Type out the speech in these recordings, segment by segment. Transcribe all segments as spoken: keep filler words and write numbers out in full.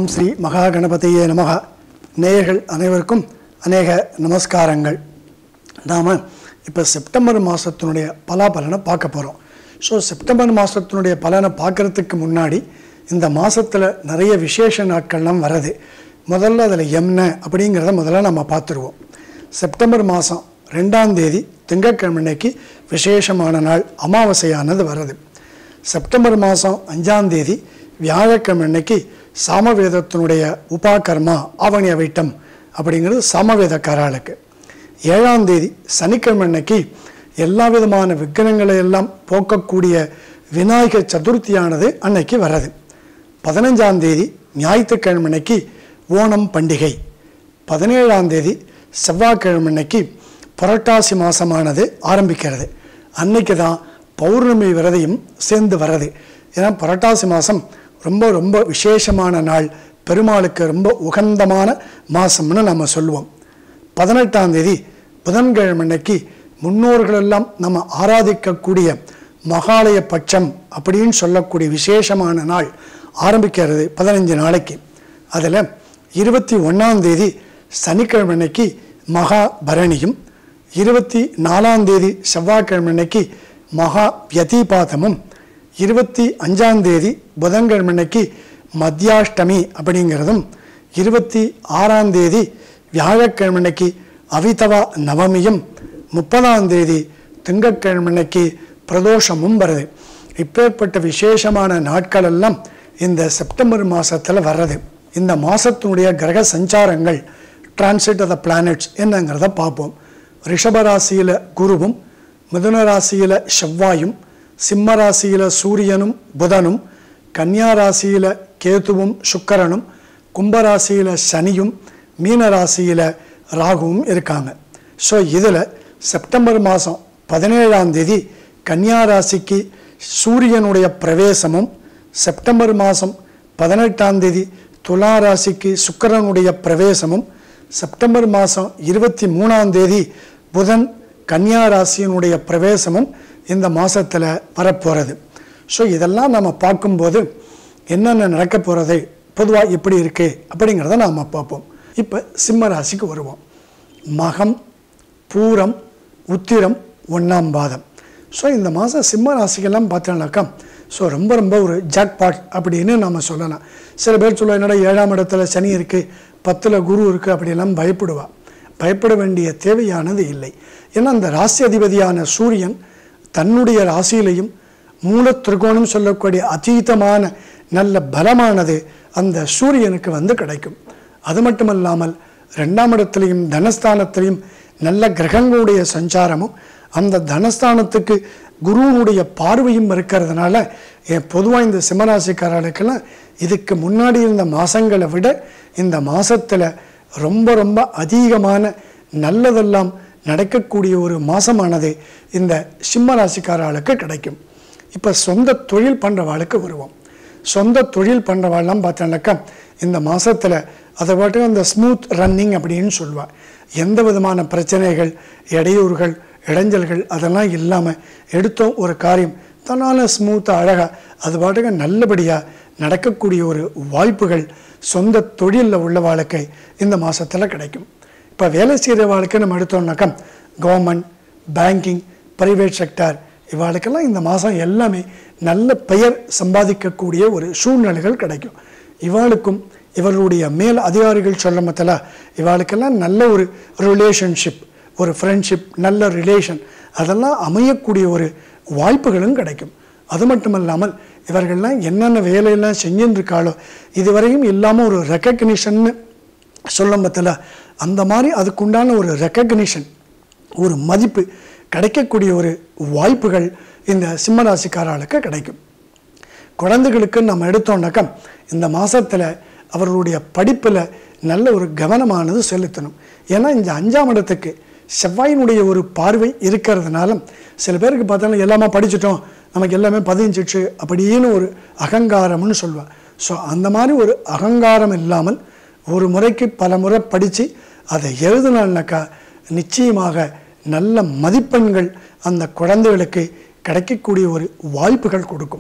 ஓம் ஸ்ரீ மகா கணபதியே நமக. நேயர்கள் அனைவருக்கும் அநேக நமஸ்காரங்கள். நாம் இப்போ செப்டம்பர் மாதத்தினுடைய பலாபலனை பார்க்க போகிறோம். ஸோ செப்டம்பர் மாதத்தினுடைய பலனை பார்க்குறதுக்கு முன்னாடி இந்த மாதத்தில் நிறைய விசேஷ நாட்கள்லாம் வருது. முதல்ல அதில் என்ன அப்படிங்கிறத முதல்ல நம்ம பார்த்துருவோம். செப்டம்பர் மாதம் ரெண்டாம் தேதி திங்கட்கிழமைக்கு விசேஷமான நாள் அமாவாசையானது வருது. செப்டம்பர் மாதம் அஞ்சாம் தேதி வியாழக்கிழமைக்கு சாமவேதத்தினுடைய உபாகர்மா ஆவணி அவைட்டம் அப்படிங்கிறது சாமவேதக்காரர்களுக்கு. ஏழாம் தேதி சனிக்கிழமைக்கு எல்லா விதமான விக்கிரங்களை எல்லாம் போக்கக்கூடிய விநாயகர் சதுர்த்தியானது அன்னைக்கு வர்றது. பதினஞ்சாம் தேதி ஞாயிற்றுக்கிழமைக்கு ஓணம் பண்டிகை. பதினேழாம் தேதி செவ்வாய்க்கிழமைக்கு புரட்டாசி மாதமானது ஆரம்பிக்கிறது. அன்னைக்கு தான் பௌர்ணமி விரதையும் சேர்ந்து வர்றது. ஏன்னா புரட்டாசி மாதம் ரொம்ப ரொம்ப விசேஷமான நாள், பெருமாளுக்கு ரொம்ப உகந்தமான மாதம்னு நம்ம சொல்லுவோம். பதினெட்டாம் தேதி புதன்கிழமைக்கு முன்னோர்களெல்லாம் நம்ம ஆராதிக்கக்கூடிய மகாலய பட்சம் அப்படின்னு சொல்லக்கூடிய விசேஷமான நாள் ஆரம்பிக்கிறது பதினஞ்சு நாளைக்கு. அதில் இருபத்தி ஒன்றாம் தேதி சனிக்கிழமைக்கு மகா பரணியும், இருபத்தி நாலாம் தேதி செவ்வாய்க்கிழமைக்கு மகா வியதிபாதமும், இருபத்தி அஞ்சாம் தேதி புதன்கிழமைக்கு மத்தியாஷ்டமி அப்படிங்கிறதும், இருபத்தி ஆறாம் தேதி வியாழக்கிழமைக்கு அவிதவா நவமியும், முப்பதாம் தேதி திங்கட்கிழமைக்கு பிரதோஷமும் வருது. இப்பேற்பட்ட விசேஷமான நாட்கள் எல்லாம் இந்த செப்டம்பர் மாதத்தில் வர்றது. இந்த மாதத்தினுடைய கிரக சஞ்சாரங்கள், டிரான்சிட் ஆஃப் த பிளானட்ஸ் என்னங்கிறத பார்ப்போம். ரிஷபராசியில் குருவும், மிதுன ராசியில் செவ்வாயும், சிம்ம ராசியில் சூரியனும் புதனும், கன்னியா ராசியில் கேதுவும் சுக்கிரனும், கும்பராசியில் சனியும், மீன ராசியில் ராகுவும் இருக்காங்க. ஸோ இதில் செப்டம்பர் மாதம் பதினேழாம் தேதி கன்னியா ராசிக்கு சூரியனுடைய பிரவேசமும், செப்டம்பர் மாதம் பதினெட்டாம் தேதி துலா ராசிக்கு சுக்கிரனுடைய பிரவேசமும், செப்டம்பர் மாதம் இருபத்தி மூணாம் தேதி புதன் கன்னியா ராசியினுடைய பிரவேசமும் இந்த மாதத்தில் வரப்போகிறது. ஸோ இதெல்லாம் நம்ம பார்க்கும்போது என்னென்ன நடக்க போகிறது, பொதுவாக எப்படி இருக்குது அப்படிங்கிறத நாம் பார்ப்போம். இப்போ சிம்ம ராசிக்கு வருவோம். மகம், பூரம், உத்திரம், ஒன்றாம் பாதம். ஸோ இந்த மாதம் சிம்ம ராசிக்கெல்லாம் பார்த்தோம்னாக்கா ஸோ ரொம்ப ரொம்ப ஒரு ஜாக்பாட் அப்படின்னு நம்ம சொல்லலாம். சில பேர் சொல்ல என்னடா ஏழாம் இடத்துல சனி இருக்குது, பத்தில் குரு இருக்குது அப்படியெல்லாம் பயப்படுவா. பயப்பட வேண்டிய தேவையானது இல்லை. ஏன்னா அந்த ராசி அதிபதியான சூரியன் தன்னுடைய ராசியிலையும் மூல திரிகோணம் சொல்லக்கூடிய அதீதமான நல்ல பலமானது அந்த சூரியனுக்கு வந்து கிடைக்கும். அது மட்டுமல்லாமல் ரெண்டாம் இடத்துலையும் தனஸ்தானத்திலையும் நல்ல கிரகங்களுடைய சஞ்சாரமும், அந்த தனஸ்தானத்துக்கு குருவனுடைய பார்வையும் இருக்கிறதுனால பொதுவாக இந்த சிம்மராசிக்காரர்களுக்கெல்லாம் இதுக்கு முன்னாடி இருந்த மாதங்களை விட இந்த மாதத்தில் ரொம்ப ரொம்ப அதிகமான நல்லதெல்லாம் நடக்கக்கூடிய ஒரு மாதமானது இந்த சிம்ம ராசிக்காரர்களுக்கு கிடைக்கும். இப்போ சொந்த தொழில் பண்ணுறவாளுக்கு வருவோம். சொந்த தொழில் பண்ணுறவாள்லாம் பார்த்தோம்னாக்கா இந்த மாதத்தில் அதை பாட்டு அந்த ஸ்மூத் ரன்னிங் அப்படின்னு சொல்லுவாள். எந்த விதமான பிரச்சனைகள், இடையூறுகள், இடைஞ்சல்கள் அதெல்லாம் இல்லாமல் எடுத்தோம் ஒரு காரியம் தன்னால் ஸ்மூத்தாக அழகாக அது பாட்டுக்கு நல்லபடியாக நடக்கக்கூடிய ஒரு வாய்ப்புகள் சொந்த தொழிலில் உள்ள வாழ்க்கை இந்த மாதத்தில் கிடைக்கும். இப்போ வேலை செய்கிற வாழ்க்கை நம்ம எடுத்தோம்னாக்கா கவர்மெண்ட், பேங்கிங், ப்ரைவேட் செக்டார் இவாளுக்கெல்லாம் இந்த மாதம் எல்லாமே நல்ல பெயர் சம்பாதிக்கக்கூடிய ஒரு சூழ்நிலைகள் கிடைக்கும். இவாளுக்கும் இவர்களுடைய மேல் அதிகாரிகள் சொல்ல மத்தில இவாளுக்கெல்லாம் நல்ல ஒரு ரிலேஷன்ஷிப், ஒரு ஃப்ரெண்ட்ஷிப், நல்ல ரிலேஷன் அதெல்லாம் அமையக்கூடிய ஒரு வாய்ப்புகளும் கிடைக்கும். அது மட்டும் இல்லாமல் இவர்கள்லாம் என்னென்ன வேலையெல்லாம் செஞ்சுருக்காளோ இதுவரையும் இல்லாமல் ஒரு ரெக்கக்னிஷன்னு சொல்ல மத்தில அந்த மாதிரி அதுக்குண்டான ஒரு ரெக்கக்னிஷன், ஒரு மதிப்பு கிடைக்கக்கூடிய ஒரு வாய்ப்புகள் இந்த சிம்மராசிக்காரர்களுக்கு கிடைக்கும். குழந்தைகளுக்கு நம்ம எடுத்தோம்னாக்கா இந்த மாதத்தில் அவர்களுடைய படிப்பில் நல்ல ஒரு கவனமானது செலுத்தணும். ஏன்னா இந்த அஞ்சாம் இடத்துக்கு செவ்வாயினுடைய ஒரு பார்வை இருக்கிறதுனால சில பேருக்கு பார்த்தாலும் எல்லாமே படிச்சுட்டோம், நமக்கு எல்லாமே பதிஞ்சிச்சு அப்படின்னு ஒரு அகங்காரம்னு சொல்லுவாள். ஸோ அந்த மாதிரி ஒரு அகங்காரம் இல்லாமல் ஒரு முறைக்கு பல முறை படித்து அதை எழுதினால்னாக்கா நிச்சயமாக நல்ல மதிப்பெண்கள் அந்த குழந்தைகளுக்கு கிடைக்கக்கூடிய ஒரு வாய்ப்புகள் கொடுக்கும்.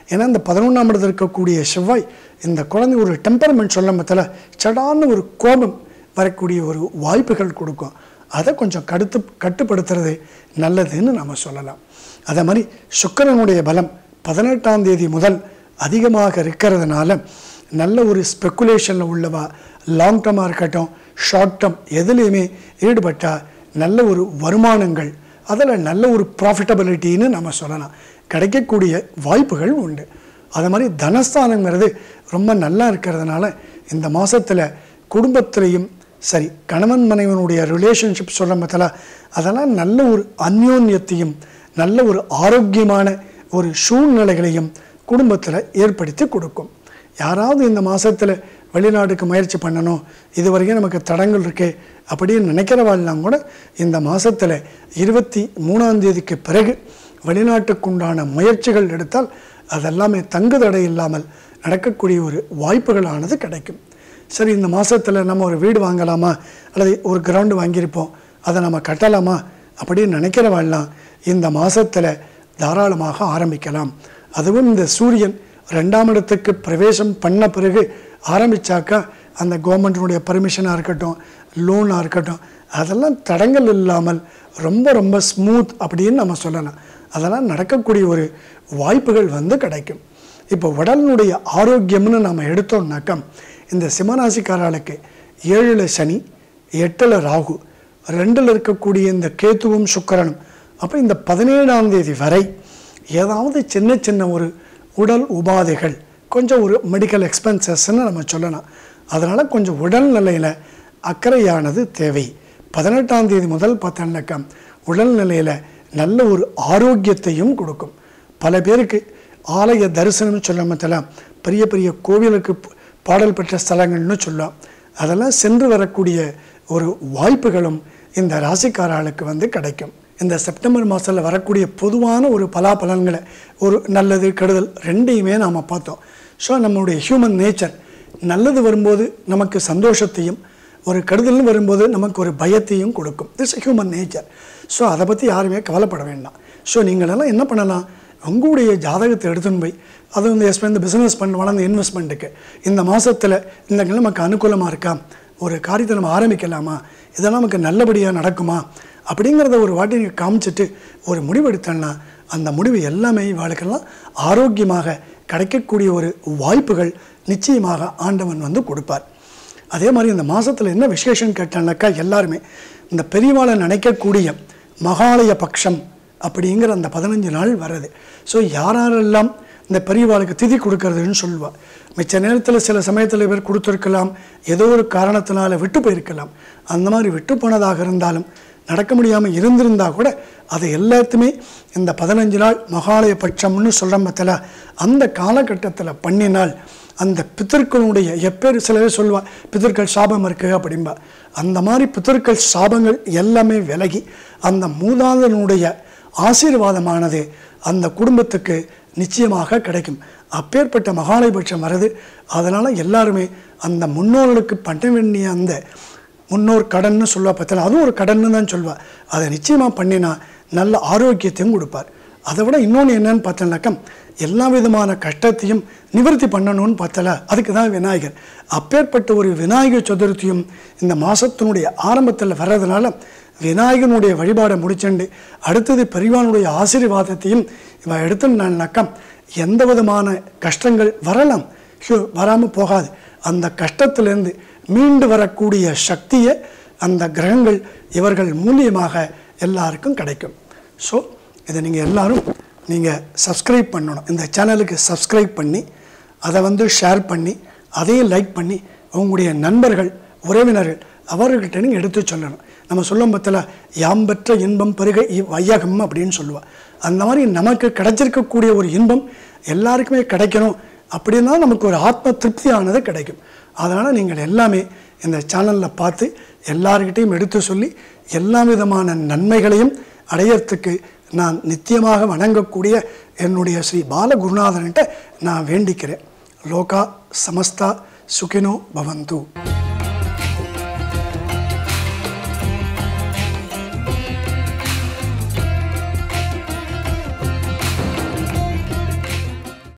ஏன்னா இந்த பதினொன்றாம் இடத்துல இருக்கக்கூடிய செவ்வாய் இந்த குழந்தை ஒரு டெம்பரமெண்ட் சொல்ல மத்தில சடான ஒரு கோபம் வரக்கூடிய ஒரு வாய்ப்புகள் கொடுக்கும். அதை கொஞ்சம் கடுத்து கட்டுப்படுத்துறது நல்லதுன்னு நம்ம சொல்லலாம். அதே மாதிரி சுக்கிரனுடைய பலம் பதினெட்டாம் தேதி முதல் அதிகமாக இருக்கிறதுனால நல்ல ஒரு ஸ்பெக்குலேஷனில் உள்ளவா லாங் டர்மாக இருக்கட்டும் ஷார்ட் டேர்ம் எதுலேயுமே ஈடுபட்டால் நல்ல ஒரு வருமானங்கள் அதில் நல்ல ஒரு ப்ராஃபிட்டபிலிட்டின்னு நம்ம சொல்லலாம், கிடைக்கக்கூடிய வாய்ப்புகள் உண்டு. அது மாதிரி தனஸ்தானங்கிறது ரொம்ப நல்லா இருக்கிறதுனால இந்த மாதத்தில் குடும்பத்திலையும் சரி கணவன் மனைவனுடைய ரிலேஷன்ஷிப் சொல்ல மத்தில அதெல்லாம் நல்ல ஒரு அந்யோன்யத்தையும் நல்ல ஒரு ஆரோக்கியமான ஒரு சூழ்நிலைகளையும் குடும்பத்தில் ஏற்படுத்தி கொடுக்கும். யாராவது இந்த மாதத்தில் வெளிநாட்டுக்கு முயற்சி பண்ணணும், இது வரைக்கும் நமக்கு தடங்கள் இருக்கே அப்படின்னு நினைக்கிறவாள்லாம் கூட இந்த மாதத்தில் இருபத்தி மூணாம் தேதிக்கு பிறகு வெளிநாட்டுக்குண்டான முயற்சிகள் எடுத்தால் அதெல்லாமே தங்கு தடை இல்லாமல் நடக்கக்கூடிய ஒரு வாய்ப்புகளானது கிடைக்கும். சரி, இந்த மாதத்தில் நம்ம ஒரு வீடு வாங்கலாமா அல்லது ஒரு கிரவுண்டு வாங்கியிருப்போம் அதை நம்ம கட்டலாமா அப்படின்னு நினைக்கிறவாள்லாம் இந்த மாதத்தில் தாராளமாக ஆரம்பிக்கலாம். அதுவும் இந்த சூரியன் ரெண்டாம் இடத்துக்கு பிரவேசம் பண்ண பிறகு ஆரம்பித்தாக்கா அந்த கவர்மெண்ட்டினுடைய பர்மிஷனாக இருக்கட்டும் லோனாக இருக்கட்டும் அதெல்லாம் தடங்கள் இல்லாமல் ரொம்ப ரொம்ப ஸ்மூத் அப்படின்னு நம்ம சொல்லலாம். அதெல்லாம் நடக்கக்கூடிய ஒரு வாய்ப்புகள் வந்து கிடைக்கும். இப்போ உடலினுடைய ஆரோக்கியம்னு நம்ம எடுத்தோம்னாக்கா இந்த சிம்மராசிக்காரர்களுக்கு ஏழில் சனி எட்டில் ராகு ரெண்டில் இருக்கக்கூடிய இந்த கேத்துவும் சுக்கிரனும் அப்போ இந்த பதினேழாம் தேதி வரை ஏதாவது சின்ன சின்ன ஒரு உடல் உபாதைகள் கொஞ்சம் ஒரு மெடிக்கல் எக்ஸ்பென்சஸ்ன்னு நம்ம சொல்லலாம். அதனால் கொஞ்சம் உடல்நிலையில் அக்கறையானது தேவை. பதினெட்டாம் தேதி முதல் பார்த்தோம்னாக்கா உடல்நிலையில் நல்ல ஒரு ஆரோக்கியத்தையும் கொடுக்கும். பல பேருக்கு ஆலய தரிசனம் சொல்ல மத்தலாம் பெரிய பெரிய கோவிலுக்கு பாடல் பெற்ற ஸ்தலங்கள்னு சொல்லலாம். அதெல்லாம் சென்று வரக்கூடிய ஒரு வாய்ப்புகளும் இந்த ராசிக்காரர்களுக்கு வந்து கிடைக்கும். இந்த செப்டம்பர் மாதத்தில் வரக்கூடிய பொதுவான ஒரு பலாபலன்களை ஒரு நல்லது கெடுதல் ரெண்டையுமே நாம் பார்த்தோம். ஸோ நம்மளுடைய ஹியூமன் நேச்சர் நல்லது வரும்போது நமக்கு சந்தோஷத்தையும் ஒரு கெடுதல்னு வரும்போது நமக்கு ஒரு பயத்தையும் கொடுக்கும். This human nature. ஸோ அதை பற்றி யாருமே கவலைப்பட வேண்டாம். ஸோ நீங்களெல்லாம் என்ன பண்ணலாம், உங்களுடைய ஜாதகத்தை எடுத்துன்னு போய் அது வந்து எஸ்பெ இந்த பிஸ்னஸ் பண்ணுவாங்க அந்த இன்வெஸ்ட்மெண்ட்டுக்கு இந்த மாதத்தில் இந்த நமக்கு அனுகூலமாக இருக்கா, ஒரு காரியத்தை நம்ம ஆரம்பிக்கலாமா, இதெல்லாம் நமக்கு நல்லபடியாக நடக்குமா அப்படிங்கிறத ஒரு வாட்டி நீங்கள் காமிச்சிட்டு ஒரு முடிவு எடுத்தோன்னா அந்த முடிவு எல்லாமே வாழ்க்கெல்லாம் ஆரோக்கியமாக கிடைக்கக்கூடிய ஒரு வாய்ப்புகள் நிச்சயமாக ஆண்டவன் வந்து கொடுப்பார். அதே மாதிரி இந்த மாதத்தில் என்ன விசேஷம் கேட்டானாக்கா எல்லாருமே இந்த பெரியவாளை நினைக்கக்கூடிய மகாலய பட்சம் அப்படிங்கிற அந்த பதினஞ்சு நாள் வர்றது. ஸோ யாரெல்லாம் இந்த பெரியவாளுக்கு திதி கொடுக்கறதுன்னு சொல்லுவாள். மிச்ச நேரத்தில் சில சமயத்தில் பேர் கொடுத்துருக்கலாம், ஏதோ ஒரு காரணத்தினால விட்டு போயிருக்கலாம். அந்த மாதிரி விட்டு போனதாக இருந்தாலும் நடக்க முடியாமல் இருந்திருந்தால் கூட அதை எல்லாத்துமே இந்த பதினஞ்சு நாள் மகாலய பட்சம்னு சொல்கிற மத்தில அந்த காலகட்டத்தில் பண்ணினால் அந்த பித்தர்களுடைய எப்பேர் சில பேர் சொல்லுவாள் பித்தர்கள் சாபம் இருக்குது அப்படின்பா. அந்த மாதிரி பித்தர்கள் சாபங்கள் எல்லாமே விலகி அந்த மூதாதனுடைய ஆசீர்வாதமானது அந்த குடும்பத்துக்கு நிச்சயமாக கிடைக்கும். அப்பேற்பட்ட மகாலயபட்சம் வருது. அதனால் எல்லாருமே அந்த முன்னோர்களுக்கு பண்ண வேண்டிய அந்த முன்னோர் கடன்னு சொல்லுவா பார்த்தா அதுவும் ஒரு கடன்னு தான் சொல்லுவாள். அதை நிச்சயமாக பண்ணினா நல்ல ஆரோக்கியத்தையும் கொடுப்பார். அதை விட இன்னொன்று என்னன்னு பார்த்தோம்னாக்கா எல்லா விதமான கஷ்டத்தையும் நிவர்த்தி பண்ணணும்னு பார்த்தல அதுக்கு தான் விநாயகர். அப்பேற்பட்ட ஒரு விநாயகர் சதுர்த்தியும் இந்த மாதத்தினுடைய ஆரம்பத்தில் வர்றதுனால விநாயகனுடைய வழிபாடை முடிச்சுண்டு அடுத்தது பெரியவானுடைய ஆசீர்வாதத்தையும் இவன் எடுத்துனாக்கா எந்த விதமான கஷ்டங்கள் வரலாம், வராமல் போகாது. அந்த கஷ்டத்திலேருந்து மீண்டு வரக்கூடிய சக்தியை அந்த கிரகங்கள் இவர்கள் மூலியமாக எல்லாருக்கும் கிடைக்கும். ஸோ இதை நீங்கள் எல்லோரும் நீங்கள் சப்ஸ்கிரைப் பண்ணணும். இந்த சேனலுக்கு சப்ஸ்கிரைப் பண்ணி அதை வந்து ஷேர் பண்ணி அதையும் லைக் பண்ணி உங்களுடைய நண்பர்கள் உறவினர்கள் அவர்கள்ட்ட நீங்கள் எடுத்து சொல்லணும். நம்ம சொல்லும் பற்றில் யாம் பெற்ற இன்பம் பெருக வையகம் அப்படின்னு சொல்லுவாள். அந்த மாதிரி நமக்கு கிடைச்சிருக்கக்கூடிய ஒரு இன்பம் எல்லாருக்குமே கிடைக்கணும் அப்படின்னா நமக்கு ஒரு ஆத்ம திருப்தியானது கிடைக்கும். அதனால் நீங்கள் எல்லாமே இந்த சேனலில் பார்த்து எல்லார்கிட்டையும் எடுத்து சொல்லி எல்லா விதமான நன்மைகளையும் அடையறதுக்கு நான் நித்தியமாக வணங்கக்கூடிய என்னுடைய ஸ்ரீ பாலகுருநாதன்கிட்ட நான் வேண்டிக்கிறேன். லோகா சமஸ்தா சுகினோ பவந்து.